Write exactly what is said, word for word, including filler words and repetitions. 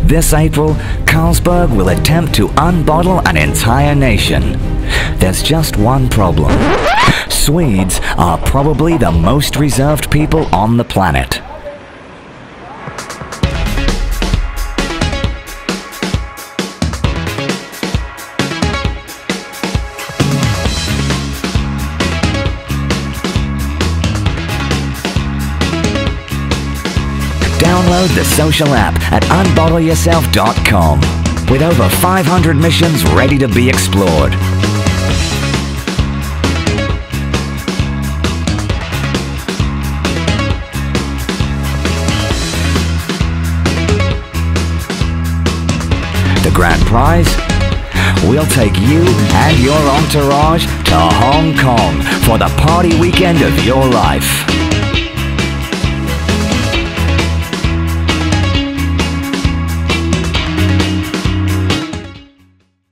This April, Carlsberg will attempt to unbottle an entire nation. There's just one problem. Swedes are probably the most reserved people on the planet. Download the social app at unbottle yourself dot com with over five hundred missions ready to be explored. The grand prize? We'll take you and your entourage to Hong Kong for the party weekend of your life.